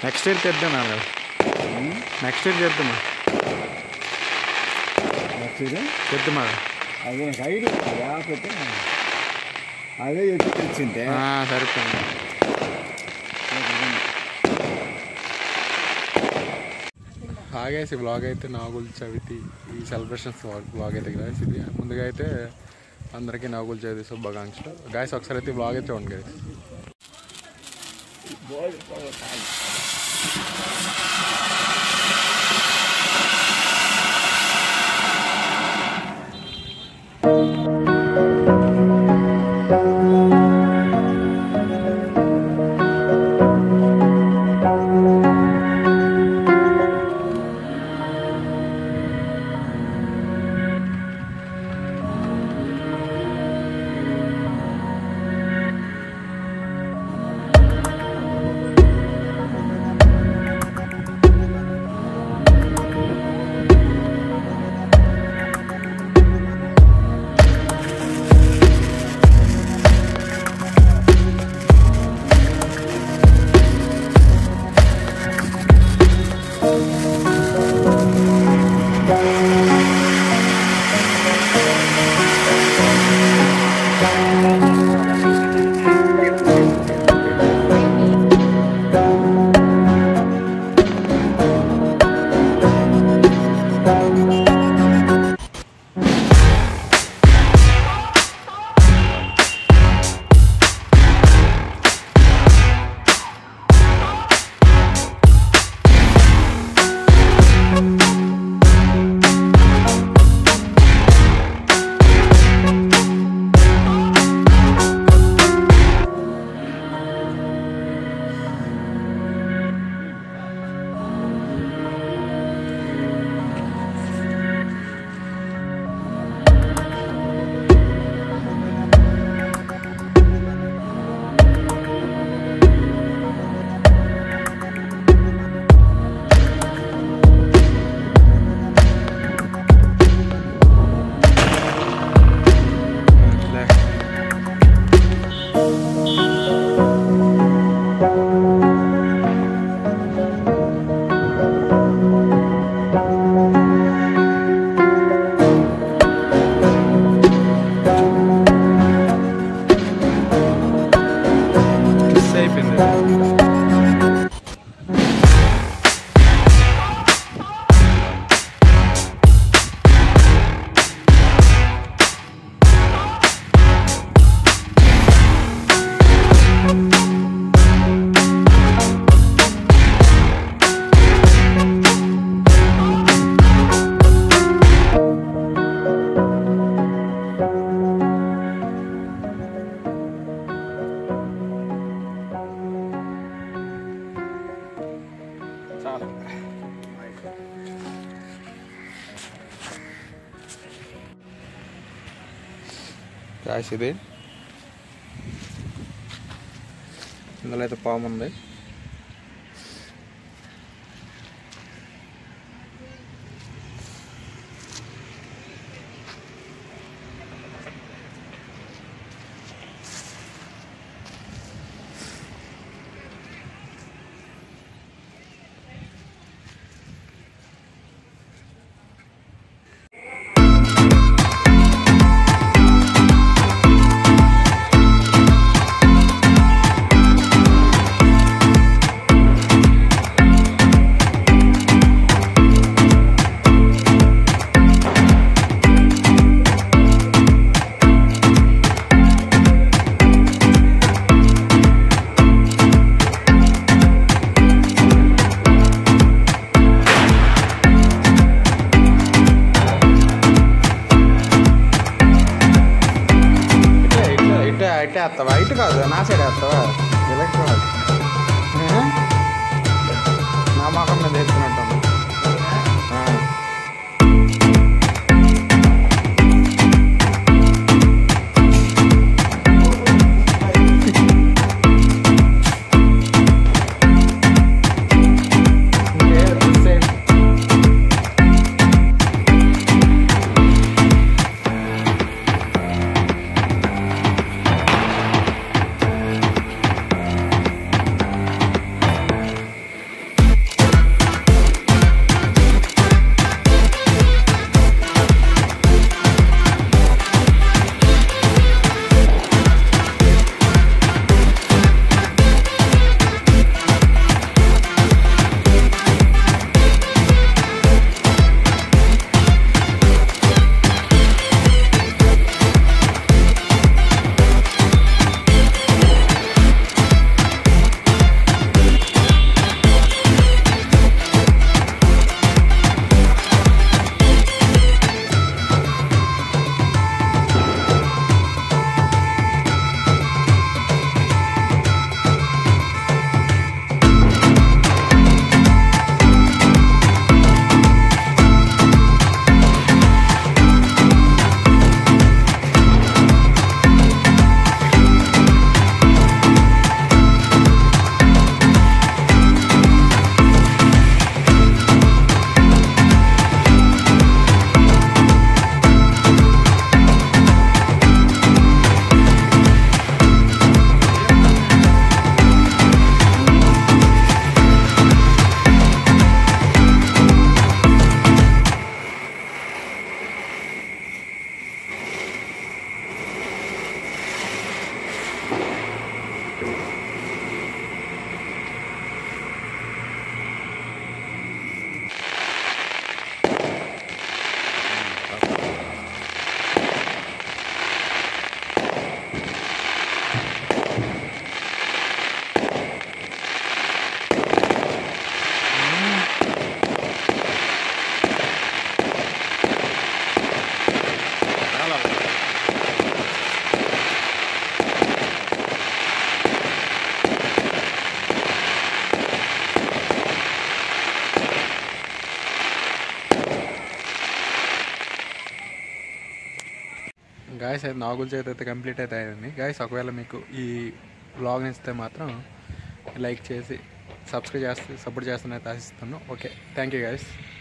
Next year చేద్దాం next year చేద్దామా చేద్దామా అదే రైడ్ లేకపోతే అదే ఎక్కి తెచ్చింటే సరిపోయింది. ఆగేసి బ్లాగ్ అయితే నాగుల చవితి ఈ సెలబ్రేషన్స్ బ్లాగ్ అయితే గాయస్. ఇది ముందుగా అయితే అందరికీ నాగుల చవితి శుభాకాంక్షలు గాయస్. ఒకసారి అయితే బ్లాగ్ అయితే చూడండి గాయస్. గాయస్ ఇది ఇందులో అయితే పాము ఉంది. ఇటే వేస్తావా? ఇటు కాదు, నా సైడ్ వేస్తావా? ఎలక్ట్రానిక్ నా మొఖం మీద ఎత్తున్నట్టు. గాయస్ అయితే నాగుల చవితి అయితే కంప్లీట్ అయితే అయింది గాయస్. ఒకవేళ మీకు ఈ వ్లాగ్ నచ్చితే మాత్రం లైక్ చేసి సబ్స్క్రైబ్ చేస్తే సపోర్ట్ చేస్తానైతే ఆశిస్తున్నాను. Okay, thank you guys.